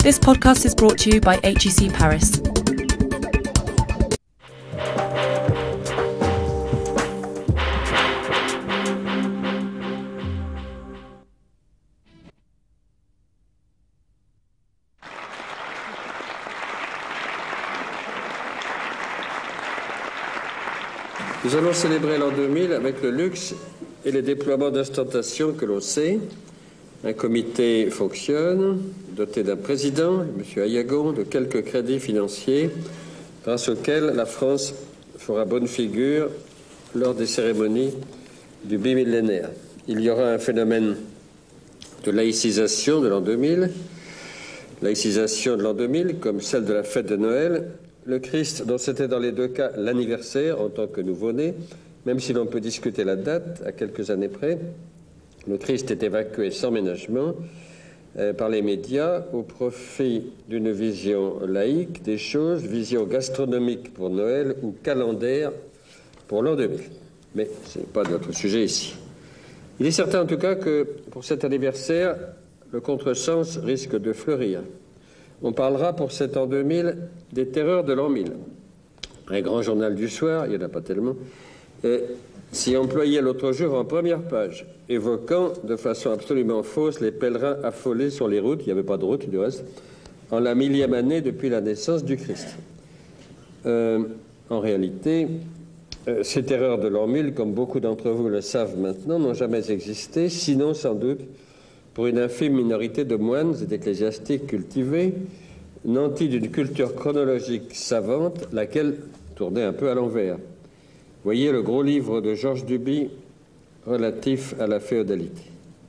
This podcast is brought to you by HEC Paris. Nous allons célébrer l'an 2000 avec le luxe et les déploiements d'ostentation que l'on sait. Un comité fonctionne, doté d'un président, M. Ayagon, de quelques crédits financiers, grâce auxquels la France fera bonne figure lors des cérémonies du bimillénaire. Il y aura un phénomène de laïcisation de l'an 2000, laïcisation de l'an 2000 comme celle de la fête de Noël. Le Christ, dont c'était dans les deux cas l'anniversaire en tant que nouveau-né, même si l'on peut discuter la date à quelques années près, le Christ est évacué sans ménagement par les médias au profit d'une vision laïque des choses, vision gastronomique pour Noël ou calendaire pour l'an 2000. Mais ce n'est pas notre sujet ici. Il est certain en tout cas que pour cet anniversaire, le contresens risque de fleurir. On parlera pour cet an 2000 des terreurs de l'an 1000. Un grand journal du soir, il n'y en a pas tellement, s'y employait l'autre jour en première page, évoquant de façon absolument fausse les pèlerins affolés sur les routes, il n'y avait pas de route du reste, en la 1000e année depuis la naissance du Christ. En réalité, ces terreurs de l'an 1000, comme beaucoup d'entre vous le savent maintenant, n'ont jamais existé, sinon sans doute pour une infime minorité de moines et d'ecclésiastiques cultivés, nantis d'une culture chronologique savante, laquelle tournait un peu à l'envers. Voyez le gros livre de Georges Duby relatif à la féodalité,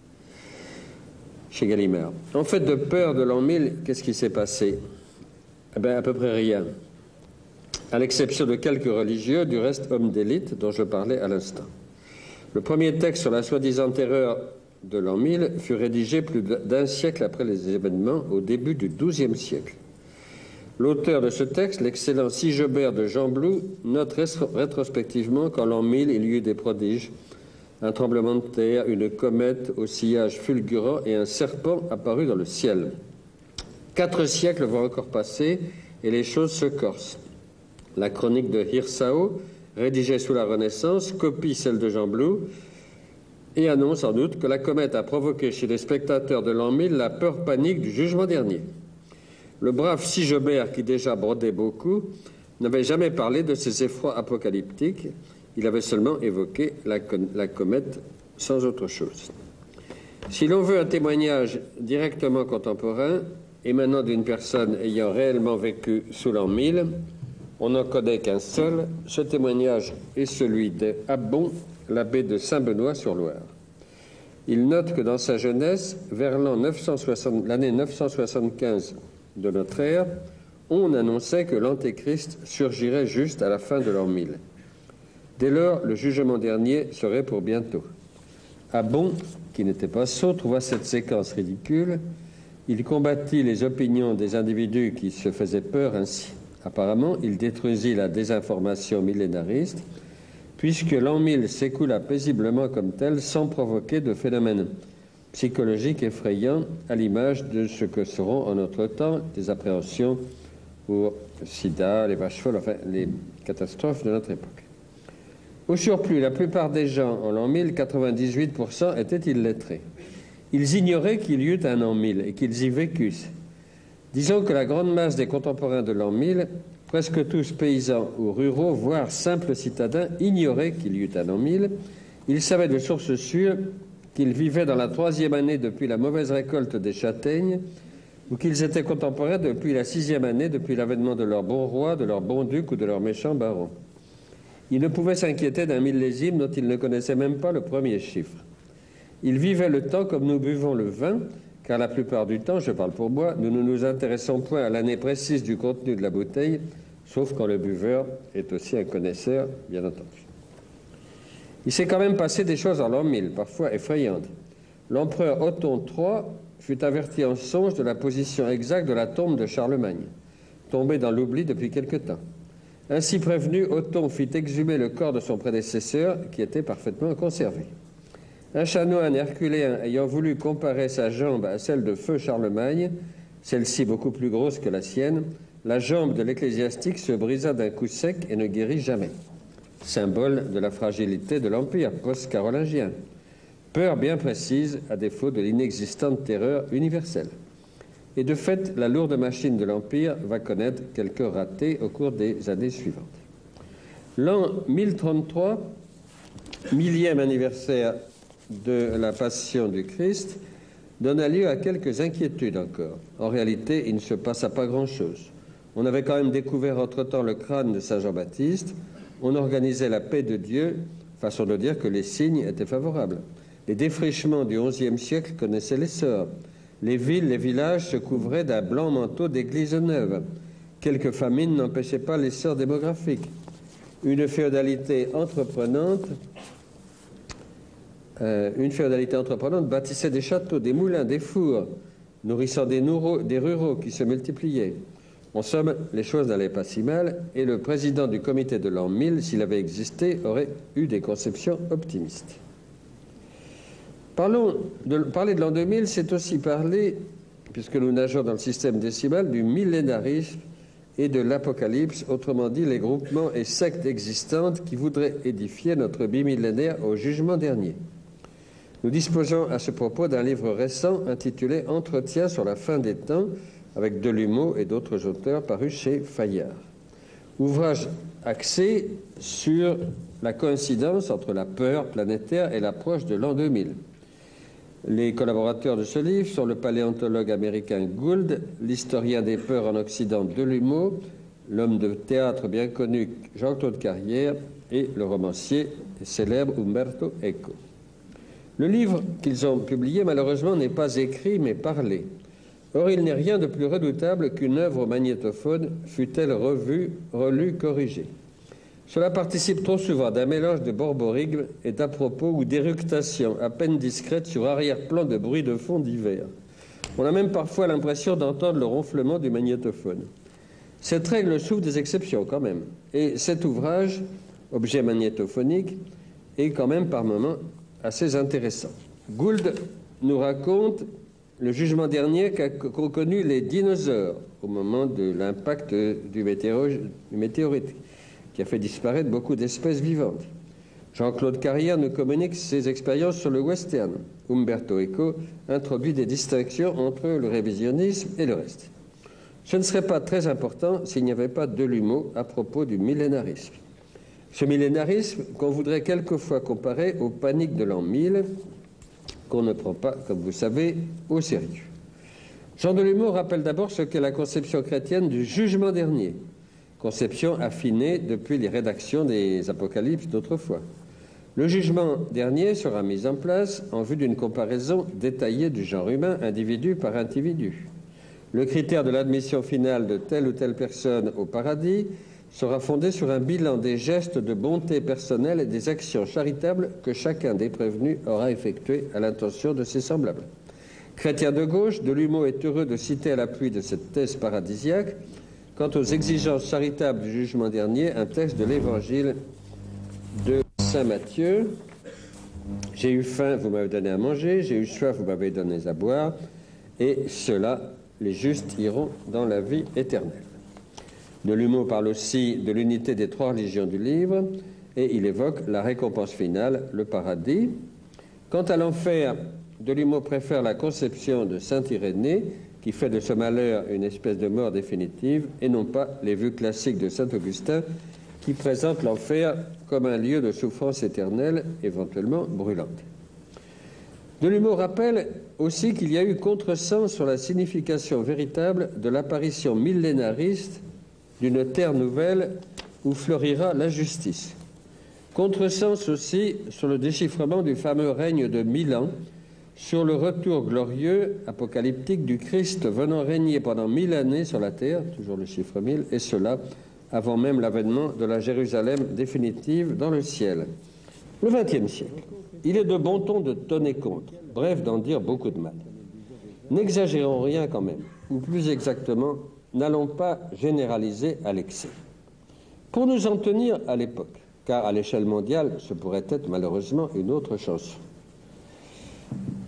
chez Gallimard. En fait, de peur de l'an 1000, qu'est-ce qui s'est passé? Eh bien, à peu près rien, à l'exception de quelques religieux, du reste hommes d'élite, dont je parlais à l'instant. Le premier texte sur la soi-disant terreur de l'an 1000 fut rédigé plus d'un siècle après les événements, au début du XIIe siècle. L'auteur de ce texte, l'excellent Sigebert de Gembloux, note rétrospectivement qu'en l'an 1000, il y eut des prodiges, un tremblement de terre, une comète au sillage fulgurant et un serpent apparu dans le ciel. 4 siècles vont encore passer et les choses se corsent. La chronique de Hirsau, rédigée sous la Renaissance, copie celle de Gembloux, et annonce sans doute que la comète a provoqué chez les spectateurs de l'an 1000 la peur panique du jugement dernier. Le brave Sigebert, qui déjà brodait beaucoup, n'avait jamais parlé de ces effrois apocalyptiques, il avait seulement évoqué la comète sans autre chose. Si l'on veut un témoignage directement contemporain, émanant d'une personne ayant réellement vécu sous l'an 1000, on n'en connaît qu'un seul, ce témoignage est celui d'Abbon, l'abbé de Saint-Benoît-sur-Loire. Il note que dans sa jeunesse, vers l'année 975 de notre ère, on annonçait que l'Antéchrist surgirait juste à la fin de l'an 1000. Dès lors, le jugement dernier serait pour bientôt. Abbon, qui n'était pas sot, trouva cette séquence ridicule. Il combattit les opinions des individus qui se faisaient peur ainsi. Apparemment, il détruisit la désinformation millénariste, puisque l'an 1000 s'écoula paisiblement comme tel, sans provoquer de phénomènes psychologiques effrayants, à l'image de ce que seront en notre temps des appréhensions pour le sida, les vaches folles, enfin les catastrophes de notre époque. Au surplus, la plupart des gens en l'an 1000, 98%, étaient illettrés. Ils ignoraient qu'il y eut un an 1000 et qu'ils y vécussent. Disons que la grande masse des contemporains de l'an 1000, presque tous paysans ou ruraux, voire simples citadins, ignoraient qu'il y eut un an 1000. Ils savaient de sources sûres qu'ils vivaient dans la 3e année depuis la mauvaise récolte des châtaignes, ou qu'ils étaient contemporains depuis la 6e année, depuis l'avènement de leur bon roi, de leur bon duc ou de leur méchant baron. Ils ne pouvaient s'inquiéter d'un millésime dont ils ne connaissaient même pas le premier chiffre. Ils vivaient le temps comme nous buvons le vin, car la plupart du temps, je parle pour moi, nous ne nous intéressons point à l'année précise du contenu de la bouteille, sauf quand le buveur est aussi un connaisseur, bien entendu. Il s'est quand même passé des choses en l'an 1000, parfois effrayantes. L'empereur Othon III fut averti en songe de la position exacte de la tombe de Charlemagne, tombée dans l'oubli depuis quelque temps. Ainsi prévenu, Othon fit exhumer le corps de son prédécesseur, qui était parfaitement conservé. Un chanoine herculéen ayant voulu comparer sa jambe à celle de feu Charlemagne celle-ci beaucoup plus grosse que la sienne, la jambe de l'ecclésiastique se brisa d'un coup sec et ne guérit jamais. Symbole de la fragilité de l'Empire post-carolingien. Peur bien précise, à défaut de l'inexistante terreur universelle. Et de fait, la lourde machine de l'Empire va connaître quelques ratés au cours des années suivantes. L'an 1033, millième anniversaire de la Passion du Christ, donna lieu à quelques inquiétudes encore. En réalité, il ne se passa pas grand-chose. On avait quand même découvert entre-temps le crâne de Saint Jean-Baptiste. On organisait la paix de Dieu, façon de dire que les signes étaient favorables. Les défrichements du XIe siècle connaissaient l'essor. Les villes, les villages se couvraient d'un blanc manteau d'églises neuves. Quelques famines n'empêchaient pas l'essor démographique. Une féodalité entreprenante bâtissait des châteaux, des moulins, des fours, nourrissant des ruraux qui se multipliaient. En somme, les choses n'allaient pas si mal, et le président du comité de l'an 1000, s'il avait existé, aurait eu des conceptions optimistes. Parler de l'an 2000, c'est aussi parler, puisque nous nageons dans le système décimal, du millénarisme et de l'apocalypse, autrement dit les groupements et sectes existantes qui voudraient édifier notre bimillénaire au jugement dernier. Nous disposons à ce propos d'un livre récent intitulé « Entretien sur la fin des temps » avec Delumeau et d'autres auteurs parus chez Fayard. Ouvrage axé sur la coïncidence entre la peur planétaire et l'approche de l'an 2000. Les collaborateurs de ce livre sont le paléontologue américain Gould, l'historien des peurs en Occident Delumeau, l'homme de théâtre bien connu Jean-Claude Carrière et le romancier célèbre Umberto Eco. Le livre qu'ils ont publié, malheureusement, n'est pas écrit mais parlé. Or, il n'est rien de plus redoutable qu'une œuvre au magnétophone, fût-elle revue, relue, corrigée. Cela participe trop souvent d'un mélange de borborigme et d'à propos ou d'éructations à peine discrètes sur arrière-plan de bruits de fond divers. On a même parfois l'impression d'entendre le ronflement du magnétophone. Cette règle souffre des exceptions quand même. Et cet ouvrage, objet magnétophonique, est quand même par moments assez intéressant. Gould nous raconte le jugement dernier qu'ont connu les dinosaures au moment de l'impact du météorite, qui a fait disparaître beaucoup d'espèces vivantes. Jean-Claude Carrière nous communique ses expériences sur le western. Umberto Eco introduit des distinctions entre le révisionnisme et le reste. Ce ne serait pas très important s'il n'y avait pas de Delumeau à propos du millénarisme. Ce millénarisme qu'on voudrait quelquefois comparer aux paniques de l'an 1000, qu'on ne prend pas, comme vous savez, au sérieux. Jean Delumeau rappelle d'abord ce qu'est la conception chrétienne du jugement dernier, conception affinée depuis les rédactions des apocalypses d'autrefois. Le jugement dernier sera mis en place en vue d'une comparaison détaillée du genre humain, individu par individu. Le critère de l'admission finale de telle ou telle personne au paradis sera fondé sur un bilan des gestes de bonté personnelle et des actions charitables que chacun des prévenus aura effectuées à l'intention de ses semblables. Chrétien de gauche, Delumeau est heureux de citer à l'appui de cette thèse paradisiaque, quant aux exigences charitables du jugement dernier, un texte de l'évangile de saint Matthieu. « J'ai eu faim, vous m'avez donné à manger, j'ai eu soif, vous m'avez donné à boire, et ceux-là, les justes, iront dans la vie éternelle. » Delumeau parle aussi de l'unité des trois religions du livre et il évoque la récompense finale, le paradis. Quant à l'enfer, Delumeau préfère la conception de saint Irénée qui fait de ce malheur une espèce de mort définitive et non pas les vues classiques de saint Augustin qui présentent l'enfer comme un lieu de souffrance éternelle, éventuellement brûlante. Delumeau rappelle aussi qu'il y a eu contresens sur la signification véritable de l'apparition millénariste d'une terre nouvelle où fleurira la justice. Contresens aussi sur le déchiffrement du fameux règne de 1000 ans, sur le retour glorieux apocalyptique du Christ venant régner pendant 1000 années sur la terre, toujours le chiffre 1000, et cela avant même l'avènement de la Jérusalem définitive dans le ciel. Le XXe siècle, il est de bon ton de tonner contre, bref d'en dire beaucoup de mal. N'exagérons rien quand même, ou plus exactement, n'allons pas généraliser à l'excès. Pour nous en tenir à l'époque, car à l'échelle mondiale, ce pourrait être malheureusement une autre chanson.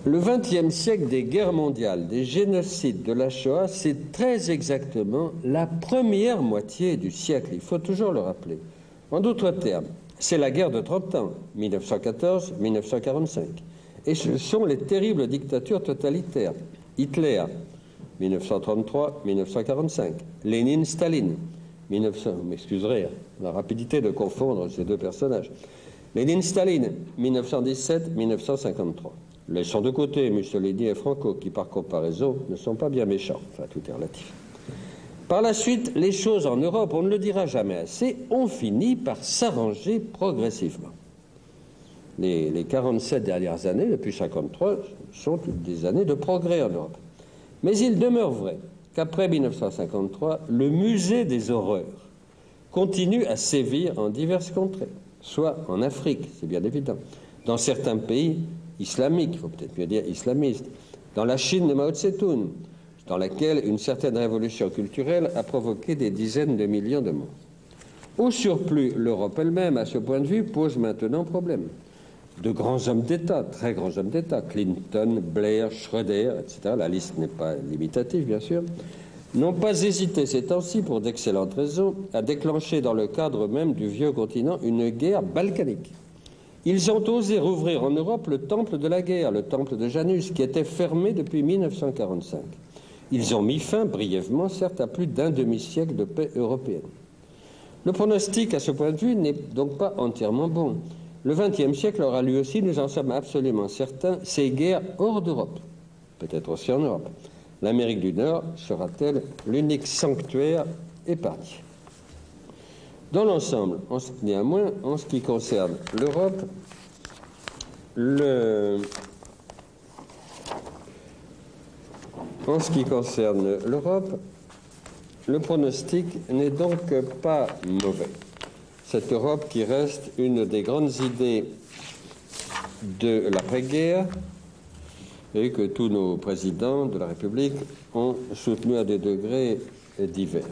Le XXe siècle des guerres mondiales, des génocides, de la Shoah, c'est très exactement la première moitié du siècle. Il faut toujours le rappeler. En d'autres termes, c'est la guerre de 30 ans, 1914-1945. Et ce sont les terribles dictatures totalitaires. Hitler, 1933-1945. Lénine-Staline, vous m'excuserez, la rapidité de confondre ces deux personnages. Lénine-Staline, 1917-1953. Laissons de côté Mussolini et Franco, qui par comparaison ne sont pas bien méchants. Enfin, tout est relatif. Par la suite, les choses en Europe, on ne le dira jamais assez, ont fini par s'arranger progressivement. Les 47 dernières années, depuis 1953, sont des années de progrès en Europe. Mais il demeure vrai qu'après 1953, le musée des horreurs continue à sévir en diverses contrées, soit en Afrique, c'est bien évident, dans certains pays islamiques, il faut peut-être mieux dire islamistes, dans la Chine de Mao Tse-tung, dans laquelle une certaine révolution culturelle a provoqué des dizaines de millions de morts. Au surplus, l'Europe elle-même, à ce point de vue, pose maintenant problème. De grands hommes d'État, très grands hommes d'État, Clinton, Blair, Schröder, etc., la liste n'est pas limitative, bien sûr, n'ont pas hésité ces temps-ci, pour d'excellentes raisons, à déclencher dans le cadre même du vieux continent une guerre balkanique. Ils ont osé rouvrir en Europe le temple de la guerre, le temple de Janus, qui était fermé depuis 1945. Ils ont mis fin, brièvement, certes, à plus d'un demi-siècle de paix européenne. Le pronostic, à ce point de vue, n'est donc pas entièrement bon. Le XXe siècle aura lui aussi, nous en sommes absolument certains, ces guerres hors d'Europe, peut-être aussi en Europe. L'Amérique du Nord sera-t-elle l'unique sanctuaire épargné? Dans l'ensemble, néanmoins, en ce qui concerne l'Europe, le pronostic n'est donc pas mauvais. Cette Europe qui reste une des grandes idées de l'après-guerre et que tous nos présidents de la République ont soutenu à des degrés divers.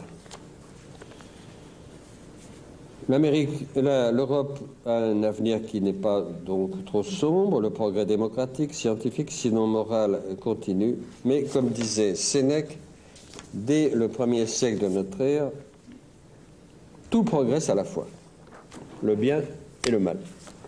L'Europe a un avenir qui n'est pas donc trop sombre. Le progrès démocratique, scientifique, sinon moral, continue. Mais comme disait Sénèque, dès le 1er siècle de notre ère, tout progresse à la fois, le bien et le mal.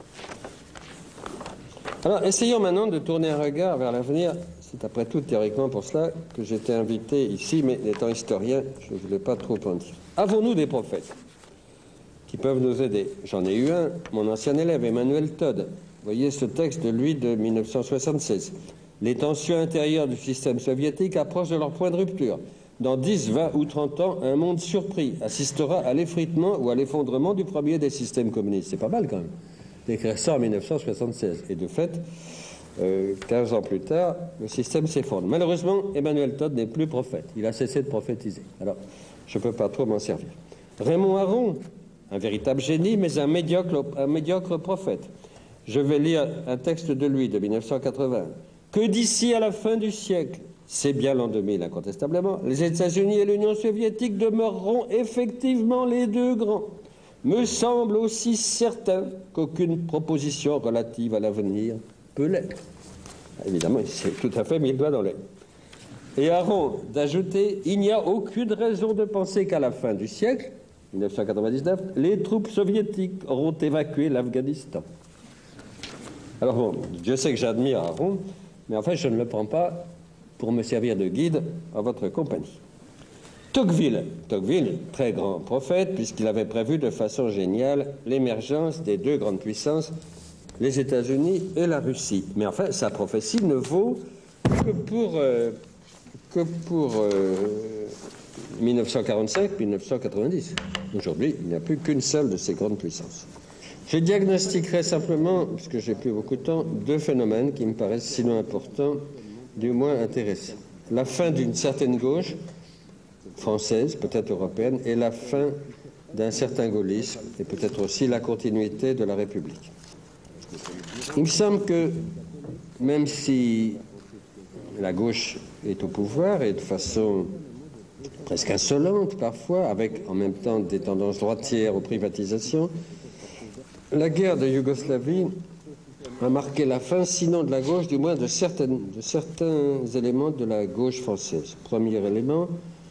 Alors, essayons maintenant de tourner un regard vers l'avenir. C'est après tout théoriquement pour cela que j'étais invité ici, mais étant historien, je ne voulais pas trop en dire. Avons-nous des prophètes qui peuvent nous aider? J'en ai eu un, mon ancien élève, Emmanuel Todd. Vous voyez ce texte de lui de 1976. Les tensions intérieures du système soviétique approchent de leur point de rupture. Dans 10, 20 ou 30 ans, un monde surpris assistera à l'effritement ou à l'effondrement du premier des systèmes communistes. C'est pas mal quand même d'écrire ça en 1976. Et de fait, 15 ans plus tard, le système s'effondre. Malheureusement, Emmanuel Todd n'est plus prophète. Il a cessé de prophétiser. Alors, je ne peux pas trop m'en servir. Raymond Aron, un véritable génie, mais un médiocre prophète. Je vais lire un texte de lui, de 1980. Que d'ici à la fin du siècle, c'est bien l'an 2000 incontestablement, les États-Unis et l'Union soviétique demeureront effectivement les deux grands. Me semble aussi certain qu'aucune proposition relative à l'avenir peut l'être. Évidemment, il s'est tout à fait mis le doigt dans l'œil. Et Aron d'ajouter, il n'y a aucune raison de penser qu'à la fin du siècle, 1999, les troupes soviétiques auront évacué l'Afghanistan. Alors bon, je sais que j'admire Aron, mais en fait, je ne le prends pas pour me servir de guide en votre compagnie. Tocqueville, très grand prophète, puisqu'il avait prévu de façon géniale l'émergence des deux grandes puissances, les États-Unis et la Russie. Mais enfin, sa prophétie ne vaut que pour 1945-1990. Aujourd'hui, il n'y a plus qu'une seule de ces grandes puissances. Je diagnostiquerai simplement, puisque j'ai plus beaucoup de temps, deux phénomènes qui me paraissent sinon importants, du moins intéressants. La fin d'une certaine gauche, française, peut-être européenne, et la fin d'un certain gaullisme, et peut-être aussi la continuité de la République. Il me semble que, même si la gauche est au pouvoir, et de façon presque insolente parfois, avec en même temps des tendances droitières aux privatisations, la guerre de Yougoslavie a marqué la fin, sinon de la gauche, du moins de certains éléments de la gauche française. Premier élément,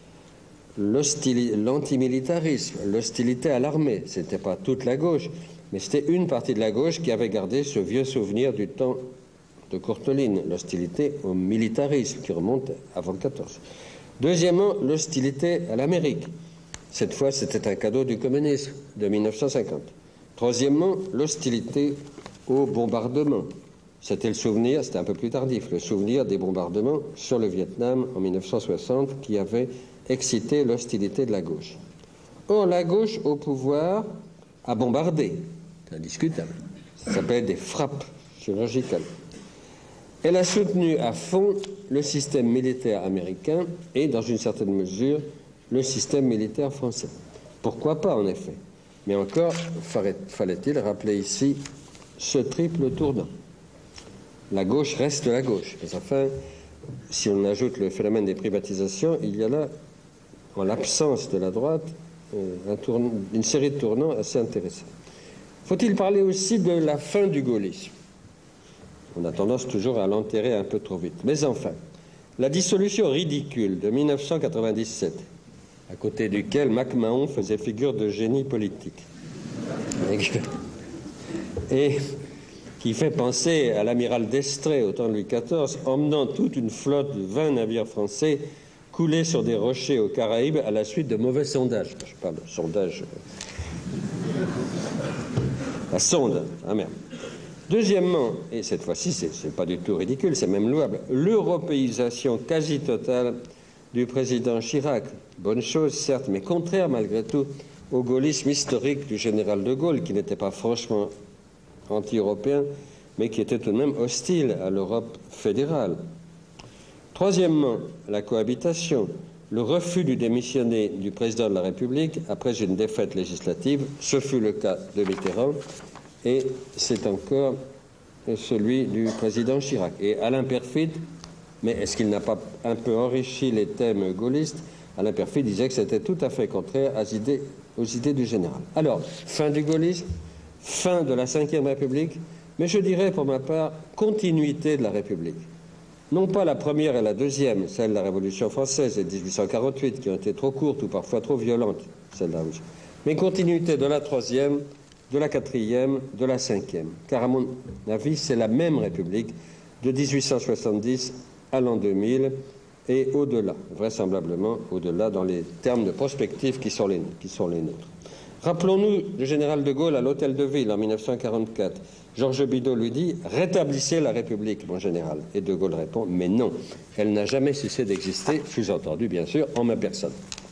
l'antimilitarisme, l'hostilité à l'armée. Ce n'était pas toute la gauche, mais c'était une partie de la gauche qui avait gardé ce vieux souvenir du temps de Courteline, l'hostilité au militarisme qui remonte avant 14. Deuxièmement, l'hostilité à l'Amérique. Cette fois, c'était un cadeau du communisme de 1950. Troisièmement, l'hostilité au bombardement. C'était le souvenir, c'était un peu plus tardif, le souvenir des bombardements sur le Vietnam en 1960 qui avait excité l'hostilité de la gauche. Or, la gauche au pouvoir a bombardé. C'est indiscutable. Ça s'appelle des frappes chirurgicales. Elle a soutenu à fond le système militaire américain et, dans une certaine mesure, le système militaire français. Pourquoi pas, en effet? Mais encore, fallait-il rappeler ici ce triple tournant. La gauche reste la gauche. Mais enfin, si on ajoute le phénomène des privatisations, il y a là, en l'absence de la droite, une série de tournants assez intéressants. Faut-il parler aussi de la fin du gaullisme? On a tendance toujours à l'enterrer un peu trop vite. Mais enfin, la dissolution ridicule de 1997, à côté duquel MacMahon faisait figure de génie politique, et qui fait penser à l'amiral d'Estrée au temps de Louis XIV, emmenant toute une flotte de 20 navires français couler sur des rochers aux Caraïbes à la suite de mauvais sondages. Je parle de sondage. La sonde, ah merde. Deuxièmement, et cette fois-ci, c'est pas du tout ridicule, c'est même louable, l'européisation quasi totale du président Chirac. Bonne chose, certes, mais contraire malgré tout au gaullisme historique du général de Gaulle, qui n'était pas franchement anti-européen, mais qui était tout de même hostile à l'Europe fédérale. Troisièmement, la cohabitation, le refus du démissionner du président de la République après une défaite législative, ce fut le cas de Mitterrand, et c'est encore celui du président Chirac. Et Alain Perfit, mais est-ce qu'il n'a pas un peu enrichi les thèmes gaullistes? Alain Perfit disait que c'était tout à fait contraire aux idées du général. Alors, fin du gaullisme, fin de la Ve République, mais je dirais pour ma part, continuité de la République. Non pas la première et la deuxième, celle de la Révolution française et de 1848, qui ont été trop courtes ou parfois trop violentes, celle de la Révolution, mais continuité de la troisième, de la quatrième, de la cinquième. Car à mon avis, c'est la même République de 1870 à l'an 2000 et au-delà, vraisemblablement au-delà dans les termes de prospective qui sont les nôtres. Rappelons-nous le général de Gaulle à l'Hôtel de Ville en 1944. Georges Bidault lui dit « Rétablissez la République, mon général ». Et de Gaulle répond « Mais non, elle n'a jamais cessé d'exister, sous-entendu bien sûr, en ma personne ».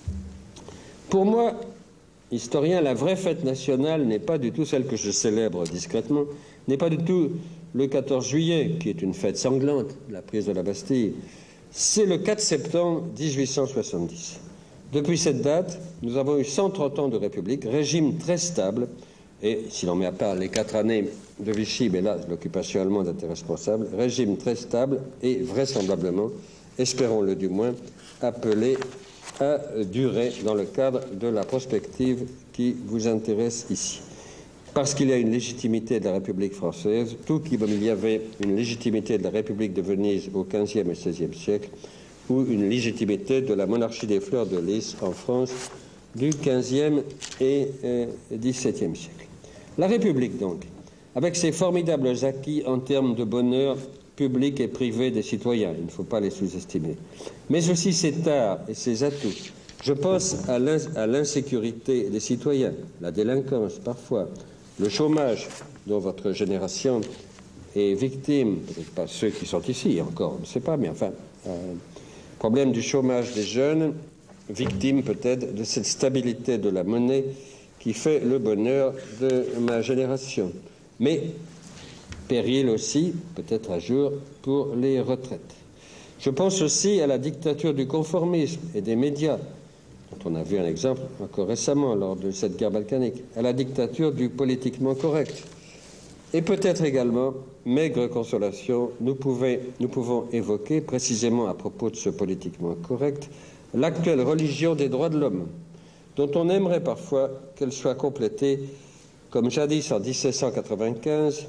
Pour moi, historien, la vraie fête nationale n'est pas du tout celle que je célèbre discrètement, n'est pas du tout le 14 juillet, qui est une fête sanglante, la prise de la Bastille. C'est le 4 septembre 1870. Depuis cette date, nous avons eu 130 ans de République, régime très stable, et si l'on met à part les 4 années de Vichy, mais là, l'occupation allemande était responsable, régime très stable et vraisemblablement, espérons-le du moins, appelé à durer dans le cadre de la prospective qui vous intéresse ici. Parce qu'il y a une légitimité de la République française, tout comme il y avait une légitimité de la République de Venise au XVe et XVIe siècle, ou une légitimité de la monarchie des fleurs de lys en France du XVe et XVIIe siècle. La République, donc, avec ses formidables acquis en termes de bonheur public et privé des citoyens, il ne faut pas les sous-estimer, mais aussi ses tares et ses atouts. Je pense à l'insécurité des citoyens, la délinquance parfois, le chômage dont votre génération est victime, peut-être pas ceux qui sont ici encore, on ne sait pas, mais enfin, problème du chômage des jeunes, victime peut-être de cette stabilité de la monnaie qui fait le bonheur de ma génération. Mais péril aussi, peut-être un jour, pour les retraites. Je pense aussi à la dictature du conformisme et des médias, dont on a vu un exemple encore récemment lors de cette guerre balkanique, à la dictature du politiquement correct. Et peut-être également, maigre consolation, nous pouvons évoquer précisément à propos de ce politiquement correct l'actuelle religion des droits de l'homme, dont on aimerait parfois qu'elle soit complétée, comme jadis en 1795,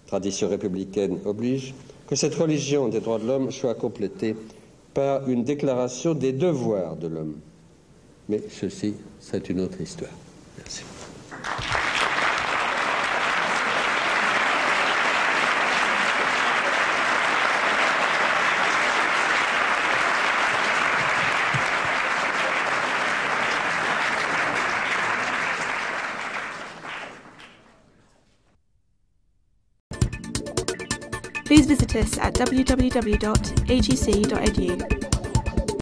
tradition républicaine oblige, que cette religion des droits de l'homme soit complétée par une déclaration des devoirs de l'homme. Mais ceci, c'est une autre histoire. Merci. Please visit us at www.agc.edu.